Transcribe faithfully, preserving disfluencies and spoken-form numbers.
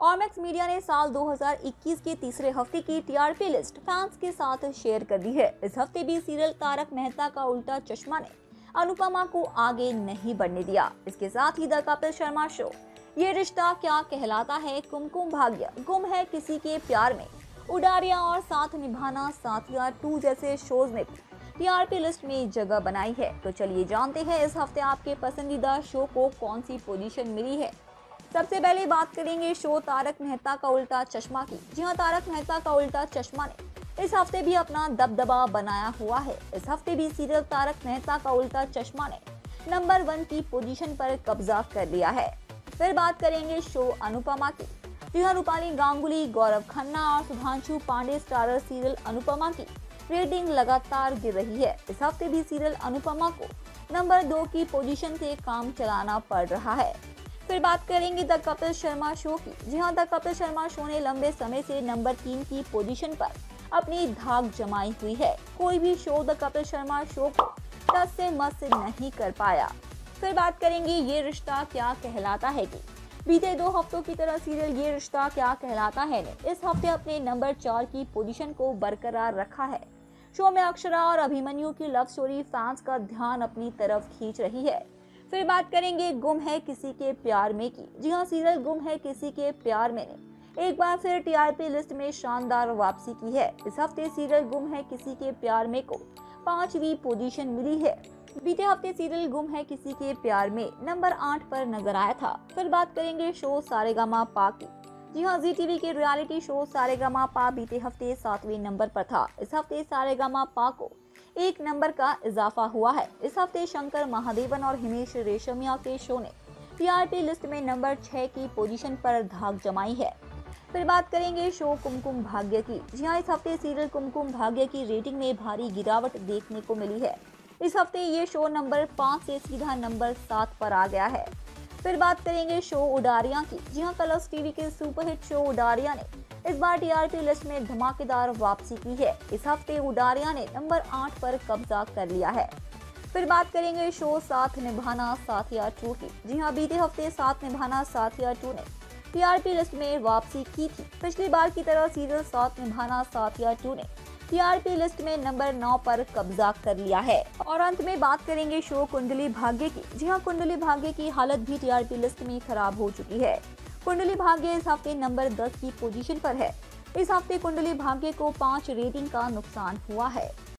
ऑर्मेक्स media ने साल दो हज़ार इक्कीस के तीसरे हफ्ते की टीआरपी लिस्ट फैंस के साथ शेयर कर दी है। इस हफ्ते भी सीरियल तारक मेहता का उल्टा चश्मा ने अनुपमा को आगे नहीं बढ़ने दिया। इसके साथ ही द कपिल शर्मा शो, ये रिश्ता क्या कहलाता है, कुमकुम भाग्य, गुम है किसी के प्यार में, उडारियां और साथ निभाना साथिया टू जैसे शोज ने टीआरपी लिस्ट में जगह बनाई है। तो चलिए जानते हैं इस हफ्ते आपके पसंदीदा शो को कौन सी पोजीशन मिली है। सबसे पहले बात करेंगे शो तारक मेहता का उल्टा चश्मा की। जी हां, तारक मेहता का उल्टा चश्मा ने इस हफ्ते भी अपना दबदबा बनाया हुआ है। इस हफ्ते भी सीरियल तारक मेहता का उल्टा चश्मा ने नंबर वन की पोजीशन पर कब्जा कर लिया है। फिर बात करेंगे शो अनुपमा की। जी हां, रूपाली गांगुली, गौरव खन्ना और सुधांशु पांडे स्टारर सीरियल अनुपमा की रेटिंग लगातार गिर रही है। इस हफ्ते भी सीरियल अनुपमा को नंबर दो की पोजीशन से काम चलाना पड़ रहा है। फिर बात करेंगे द कपिल शर्मा शो की। जी हां, द कपिल शर्मा शो ने लंबे समय से नंबर तीन की पोजीशन पर अपनी धाक जमाई हुई है। कोई भी show the Kapil Sharma show को टस से मस नहीं कर पाया। फिर बात करेंगे ये रिश्ता क्या कहलाता है की। बीते दो हफ्तों की तरह सीरियल ये रिश्ता क्या कहलाता है ने इस हफ्ते अपने नंबर चार की पोजीशन को बरकरार रखा है। शो में अक्षरा और अभिमन्यु की लव स्टोरी फैंस का ध्यान अपनी तरफ खींच रही है। फिर बात करेंगे गुम है किसी के प्यार में की। जी हां, सीरियल गुम है किसी के प्यार में ने एक बार फिर टीआरपी लिस्ट में शानदार वापसी की है। इस हफ्ते सीरियल गुम है किसी के प्यार में को पांचवी पोजीशन मिली है। बीते हफ्ते सीरियल गुम है किसी के प्यार में नंबर आठ पर नजर आया था। फिर बात करेंगे शो सारेगामा पा की। जी हां, जी टीवी के रियलिटी शो सारेगामा पा बीते हफ्ते सातवें नंबर पर था। इस हफ्ते सारेगामा पा को एक नंबर का इजाफा हुआ है। इस हफ्ते शंकर महादेवन और हिमेश रेशमिया के शो ने टीआरपी लिस्ट में नंबर छह की पोजीशन पर धाक जमाई है। फिर बात करेंगे शो कुमकुम भाग्य की। जी हां, इस हफ्ते सीरियल कुमकुम भाग्य की रेटिंग में भारी गिरावट देखने को मिली है। इस हफ्ते ये शो नंबर पाँच से सीधा नंबर सात पर आ गया है। फिर बात करेंगे शो उडारियां की। जी हां, कलर्स टीवी के सुपरहिट शो उडारियां ने इस बार टीआरपी लिस्ट में धमाकेदार वापसी की है। इस हफ्ते उडारियां ने नंबर आठ पर कब्जा कर लिया है। फिर बात करेंगे शो साथ निभाना साथिया टू की। जी हां, बीते हफ्ते साथ निभाना साथिया टू ने टीआरपी लिस्ट में वापसी की थी। पिछली बार की तरह सीरियल साथ निभाना साथिया टू ने टीआरपी लिस्ट में नंबर नौ पर कब्जा कर लिया है। और अंत में बात करेंगे शो कुंडली भाग्य की। जी हां, कुंडली भाग्य की हालत भी टीआरपी लिस्ट में खराब हो चुकी है। कुंडली भाग्य इस हफ्ते नंबर दस की पोजीशन पर है। इस हफ्ते कुंडली भाग्य को पाँच रेटिंग का नुकसान हुआ है।